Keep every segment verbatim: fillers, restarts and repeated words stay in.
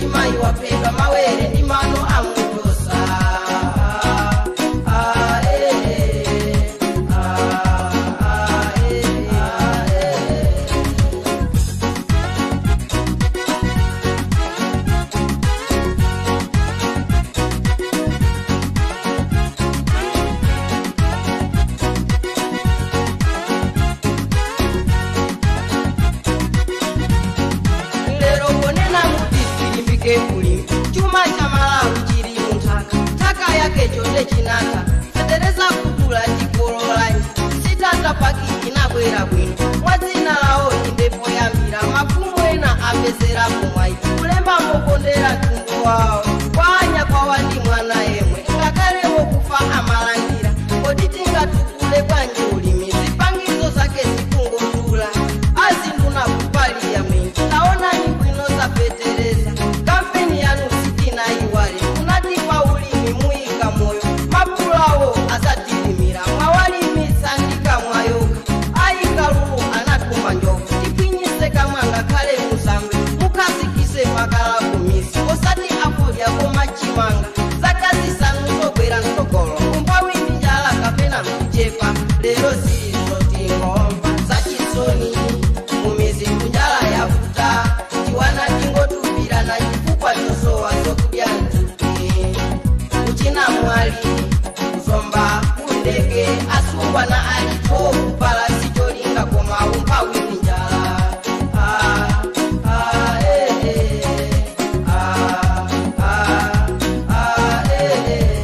chimai wapeka mawere ndi mano amutosa. Ah, eh, eh. Ah, ah, eh, ah, eh. Lero konena muti silimbike kulimi chuma cha Malawi chiri muntaka taka yake chote chinata setereza kutula chikololani sitata paki inabwera bwino mwazina lao indepo yambira mafumu ena apezera kumwai kulemba mokondera tundu wao kwanya kwa wandi mwana yemwe ngakale wokufa amalangira koditinga tukule kwanje ulimi zipangizo zake zikungotula azinduna kupalia mengi taona ni bwino za petereza kampeni yanu sitina iwale unatipa ulimi muika moyo mapulawo azatilimira mwawalimi sandika mwayoka aikalu anatuma njovu tipwinyise kamwanga kale musambe mukazikise makala kumisi osati afolya komachimanga zakazi sanu zogwera nsogolo kumpawini njala kapena mkuchepa lero zizotingomba zachisoni mumizi kunjala yafuta chiwana chingotupira na chifukwa chosowa zokudya ntupi kuchina mwali kuzomba kundege asungwa na alitofu pala sicholinga koma umpawini njala. Ah, ah, eh, eh. Ah, ah, ah, eh, eh.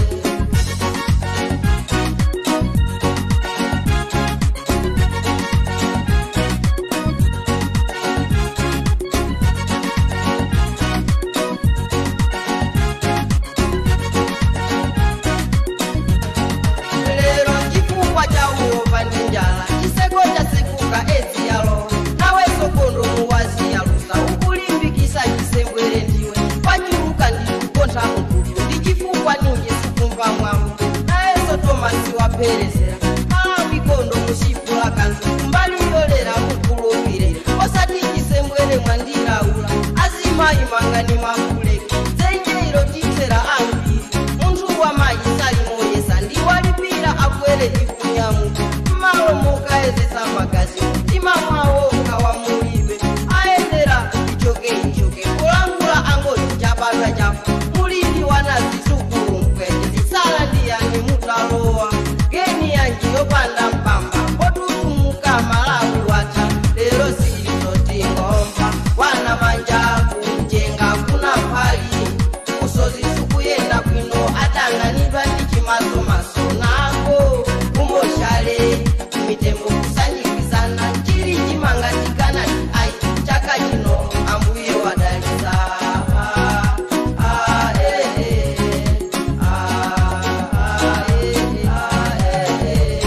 Lero chifukwa cha uova ndi njala chiseko chasekuka ezi yalo nawe sokondo muwazi yalusa ukulimbikisa chisembwere ndiwe pachiruka ndikukontha mkutu ndi chifukwa ninje sikumva mwambo naye sotomasi waperezera Malawi kondo muchipula kanzu mbali yolera mukulopire osati chisembwere mwandilaula azimayi mangani mwakuleke zenjeiro titsera ambiri munthu wa mayi salimoyesa ndiwalipira akwere ikunyamu malo mukaezesa magazi mtima mwawo kawamulibe aendera ichoke ichoke kulangula angoti chabata chafu mulindi wanazisukulu mkwete zisala ndiyani mutalowa geni yanji yopanda mpamba potutumuka Malawi wacha lero zilizotingomba wana manjavu mjenga kuna pali usozi sukuyenda kwino atanganidwa ndi chimasomaso nako kumoshale mitembo kusanyikizana chili chimangatikana ai chaka chino ambuye wadaliza. Ah, ah, eh, eh. Ah, ah, eh, ah, eh, eh.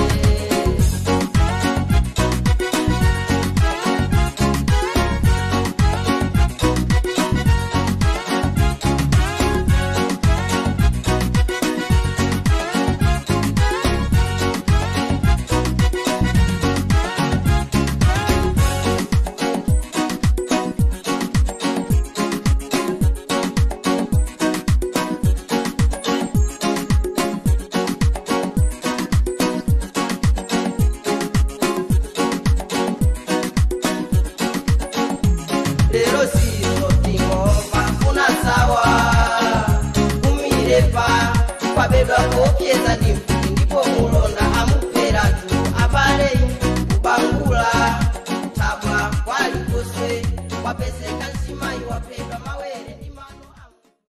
Lero zizotingomba kuna sawa kumirepa kwabedwa kopyeza ndimu